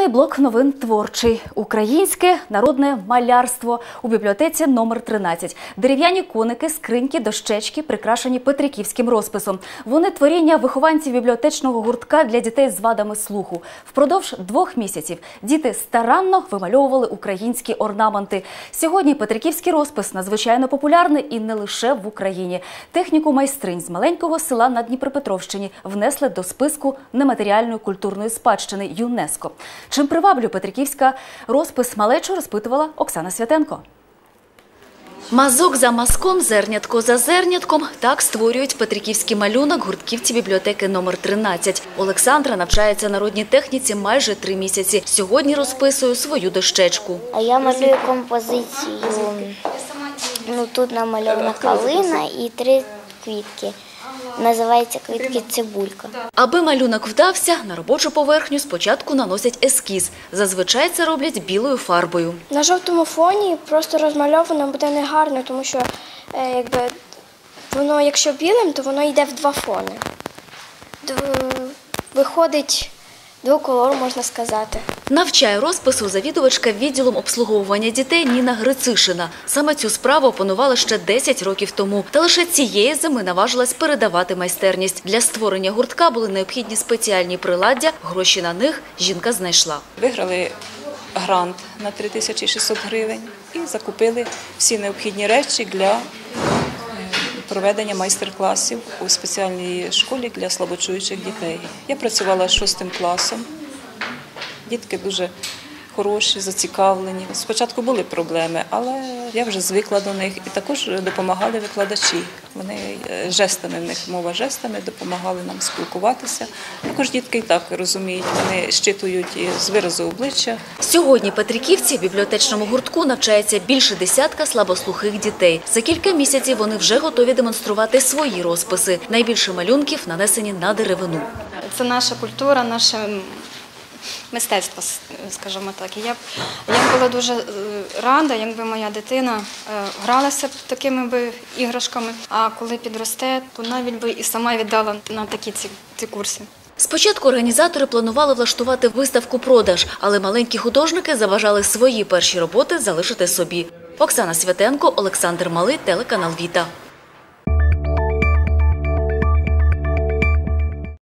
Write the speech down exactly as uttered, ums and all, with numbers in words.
Традиційний блок новин творчий. Українське народне малярство у бібліотеці номер тринадцять. Дерев'яні коники, скриньки, дощечки, прикрашені петриківським розписом. Вони творіння вихованців бібліотечного гуртка для дітей з вадами слуху. Впродовж двох місяців діти старанно вимальовували українські орнаменти. Сьогодні петриківський розпис надзвичайно популярний і не лише в Україні. Техніку майстринь з маленького села на Дніпропетровщині внесли до списку нематеріальної культурної спадщини ЮНЕСКО. Чим приваблює петриківська розпис малечу, розпитувала Оксана Святенко. Мазок за мазком, зернятко за зернятком – так створюють петриківський малюнок гуртківці бібліотеки номер тринадцять. Олександра навчається народній техніці майже три місяці. Сьогодні розписує свою дощечку. А я малюю композицію. Ну, тут намальована калина і три квітки. Називається квітки цибулька. Аби малюнок вдався, на робочу поверхню спочатку наносять ескіз. Зазвичай це роблять білою фарбою. На жовтому фоні просто розмальовано буде негарно, тому що е, якби, воно, якщо білим, то воно йде в два фони. Виходить двоколор, можна сказати. Навчає розпису завідувачка відділом обслуговування дітей Ніна Грицишина. Саме цю справу опанувала ще десять років тому. Та лише цієї зими наважилась передавати майстерність. Для створення гуртка були необхідні спеціальні приладдя, гроші на них жінка знайшла. Виграли грант на три тисячі шістсот гривень і закупили всі необхідні речі для проведення майстер-класів у спеціальній школі для слабочуючих дітей. Я працювала з шостим класом. Дітки дуже хороші, зацікавлені. Спочатку були проблеми, але я вже звикла до них. І також допомагали викладачі. Вони жестами, в них мова жестами, допомагали нам спілкуватися. Також дітки і так розуміють, вони щитують з виразу обличчя. Сьогодні петриківці в бібліотечному гуртку навчається більше десятка слабослухих дітей. За кілька місяців вони вже готові демонструвати свої розписи. Найбільше малюнків нанесені на деревину. Це наша культура, наше мистецтво, скажімо так. І я б, я б була дуже рада, якби моя дитина гралася такими би іграшками, а коли підросте, то навіть би і сама віддала на такі ці, ці курси. Спочатку організатори планували влаштувати виставку-продаж, але маленькі художники заважали свої перші роботи залишити собі. Оксана Святенко, Олександр Малий, телеканал Віта.